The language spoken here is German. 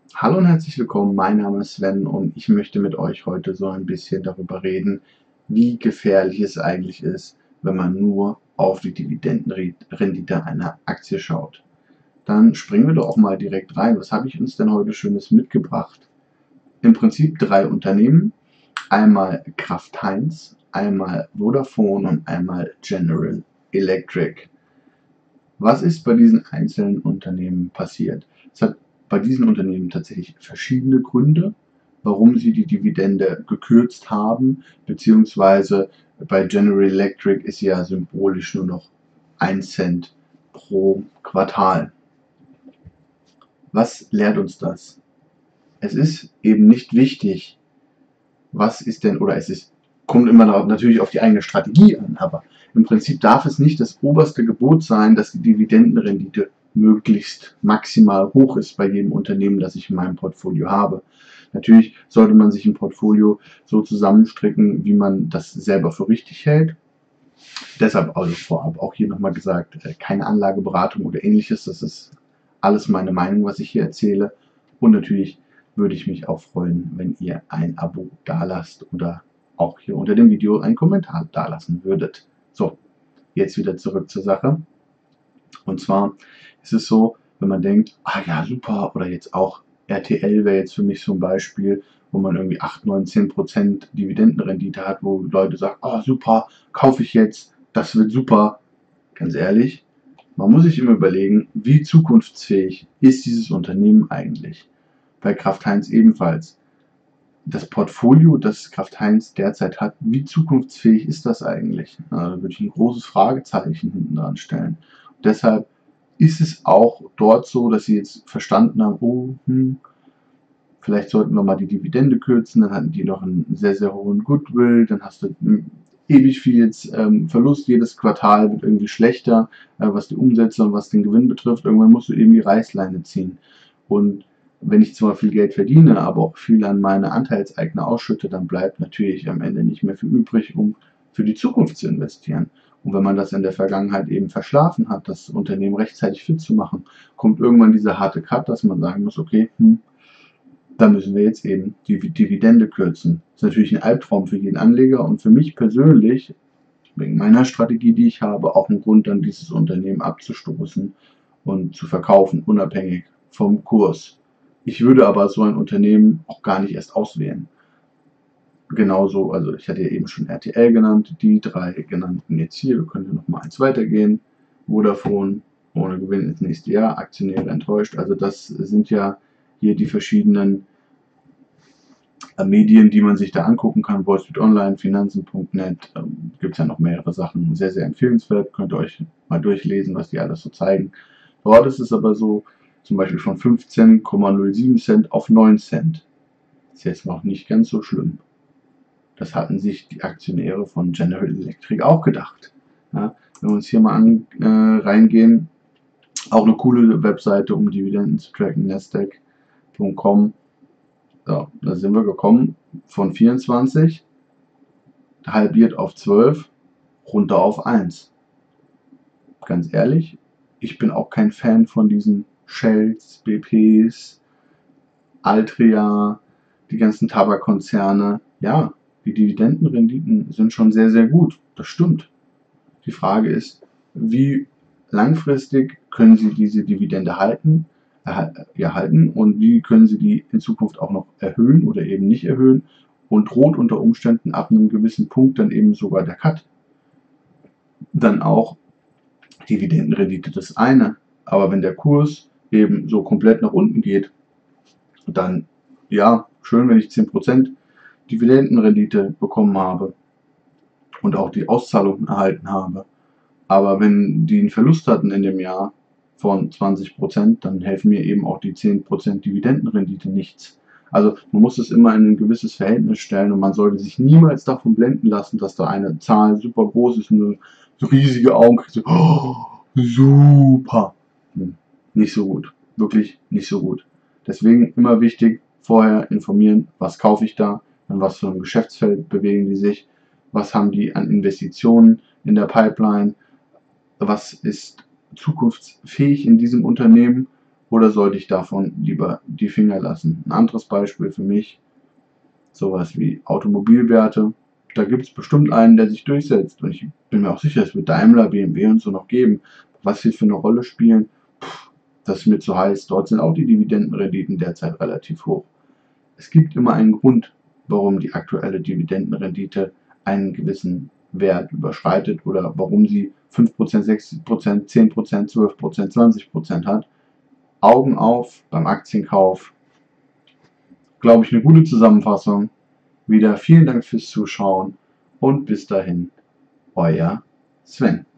Hallo und herzlich willkommen, mein Name ist Sven und ich möchte mit euch heute so ein bisschen darüber reden, wie gefährlich es eigentlich ist, wenn man nur auf die Dividendenrendite einer Aktie schaut. Dann springen wir doch auch mal direkt rein. Was habe ich uns denn heute Schönes mitgebracht? Im Prinzip 3 Unternehmen, einmal Kraft Heinz, einmal Vodafone und einmal General Electric. Was ist bei diesen einzelnen Unternehmen passiert? Es hat bei diesen Unternehmen tatsächlich verschiedene Gründe, warum sie die Dividende gekürzt haben, beziehungsweise bei General Electric ist ja symbolisch nur noch 1 Cent pro Quartal. Was lehrt uns das? Es ist eben nicht wichtig, was ist denn, oder kommt immer natürlich auf die eigene Strategie an, aber im Prinzip darf es nicht das oberste Gebot sein, dass die Dividendenrendite möglichst maximal hoch ist bei jedem Unternehmen, das ich in meinem Portfolio habe. Natürlich sollte man sich ein Portfolio so zusammenstricken, wie man das selber für richtig hält. Deshalb also vorab auch hier nochmal gesagt, keine Anlageberatung oder ähnliches. Das ist alles meine Meinung, was ich hier erzähle. Und natürlich würde ich mich auch freuen, wenn ihr ein Abo dalasst oder auch hier unter dem Video einen Kommentar dalassen würdet. So, jetzt wieder zurück zur Sache. Und zwar ist es so, wenn man denkt, ah ja, super, oder jetzt auch RTL wäre jetzt für mich so ein Beispiel, wo man irgendwie 8, 9, 10% Dividendenrendite hat, wo Leute sagen, ah super, kaufe ich jetzt, das wird super. Ganz ehrlich, man muss sich immer überlegen, wie zukunftsfähig ist dieses Unternehmen eigentlich. Bei Kraft Heinz ebenfalls. Das Portfolio, das Kraft Heinz derzeit hat, wie zukunftsfähig ist das eigentlich? Da würde ich ein großes Fragezeichen hinten dran stellen. Und deshalb ist es auch dort so, dass sie jetzt verstanden haben, oh, vielleicht sollten wir mal die Dividende kürzen, dann hatten die noch einen sehr, sehr hohen Goodwill, dann hast du ewig viel jetzt Verlust, jedes Quartal wird irgendwie schlechter, was die Umsätze und was den Gewinn betrifft, irgendwann musst du eben die Reißleine ziehen. Und wenn ich zwar viel Geld verdiene, aber auch viel an meine Anteilseigner ausschütte, dann bleibt natürlich am Ende nicht mehr viel übrig, um für die Zukunft zu investieren. Und wenn man das in der Vergangenheit eben verschlafen hat, das Unternehmen rechtzeitig fit zu machen, kommt irgendwann dieser harte Cut, dass man sagen muss, okay, da müssen wir jetzt eben die Dividende kürzen. Das ist natürlich ein Albtraum für jeden Anleger und für mich persönlich, wegen meiner Strategie, die ich habe, auch ein Grund, dann dieses Unternehmen abzustoßen und zu verkaufen, unabhängig vom Kurs. Ich würde aber so ein Unternehmen auch gar nicht erst auswählen. Genauso, also ich hatte ja eben schon RTL genannt, die 3 genannten jetzt hier, wir können ja noch mal eins weitergehen. Vodafone ohne Gewinn ins nächste Jahr, Aktionäre enttäuscht. Also das sind ja hier die verschiedenen Medien, die man sich da angucken kann. Wall Street Online, Finanzen.net, gibt es ja noch mehrere Sachen. Sehr, sehr empfehlenswert. Könnt ihr euch mal durchlesen, was die alles so zeigen. Dort ist es aber so, zum Beispiel von 15,07 Cent auf 9 Cent. Ist jetzt noch nicht ganz so schlimm. Das hatten sich die Aktionäre von General Electric auch gedacht. Ja, wenn wir uns hier mal reingehen, auch eine coole Webseite, um Dividenden zu tracken, nasdaq.com. So, da sind wir gekommen von 24, halbiert auf 12, runter auf 1. Ganz ehrlich, ich bin auch kein Fan von diesen Shells, BPs, Altria, die ganzen Tabakkonzerne. Ja, die Dividendenrenditen sind schon sehr, sehr gut. Das stimmt. Die Frage ist, wie langfristig können Sie diese Dividende halten und wie können Sie die in Zukunft auch noch erhöhen oder eben nicht erhöhen und droht unter Umständen ab einem gewissen Punkt dann eben sogar der Cut. Dann auch Dividendenrendite das eine, aber wenn der Kurs eben so komplett nach unten geht, dann ja, schön, wenn ich 10% Dividendenrendite bekommen habe und auch die Auszahlung erhalten habe. Aber wenn die einen Verlust hatten in dem Jahr von 20%, dann helfen mir eben auch die 10% Dividendenrendite nichts. Also man muss es immer in ein gewisses Verhältnis stellen und man sollte sich niemals davon blenden lassen, dass da eine Zahl super groß ist und so riesige Augen kriegt. So, oh, super. Nicht so gut. Wirklich nicht so gut. Deswegen immer wichtig, vorher informieren, was kaufe ich da, in was für einem Geschäftsfeld bewegen die sich, was haben die an Investitionen in der Pipeline, was ist zukunftsfähig in diesem Unternehmen oder sollte ich davon lieber die Finger lassen? Ein anderes Beispiel für mich, sowas wie Automobilwerte. Da gibt es bestimmt einen, der sich durchsetzt. Und ich bin mir auch sicher, es wird Daimler, BMW und so noch geben. Was sie für eine Rolle spielen, das ist mir zu heiß. Dort sind auch die Dividendenrenditen derzeit relativ hoch. Es gibt immer einen Grund, warum die aktuelle Dividendenrendite einen gewissen Wert überschreitet oder warum sie 5%, 6%, 10%, 12%, 20% hat. Augen auf beim Aktienkauf. Glaube ich, eine gute Zusammenfassung. Wieder vielen Dank fürs Zuschauen und bis dahin, euer Sven.